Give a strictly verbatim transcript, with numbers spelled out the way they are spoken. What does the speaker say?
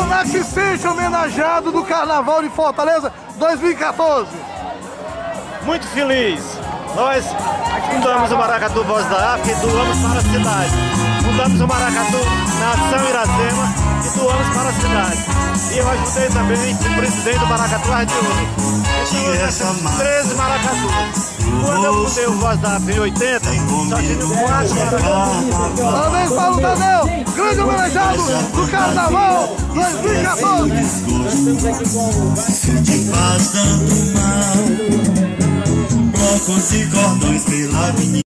Como é que se sente homenageado do Carnaval de Fortaleza dois mil e quatorze? Muito feliz. Nós fundamos o Maracatu Voz da África e doamos para a cidade. Fundamos o Maracatu na Ação Iracema e doamos para a cidade. E eu ajudei também o presidente do Maracatu Arte de Ouro. Então nós temos treze maracatus. Quando eu fundei o Voz da África em oitenta, só tinha quatro maracatus. Parabéns, Paulo Tadeu, grande homenageado do Carnaval dois mil e quatorze. Se te faz tanto mal, blocos e cordões pela avenida.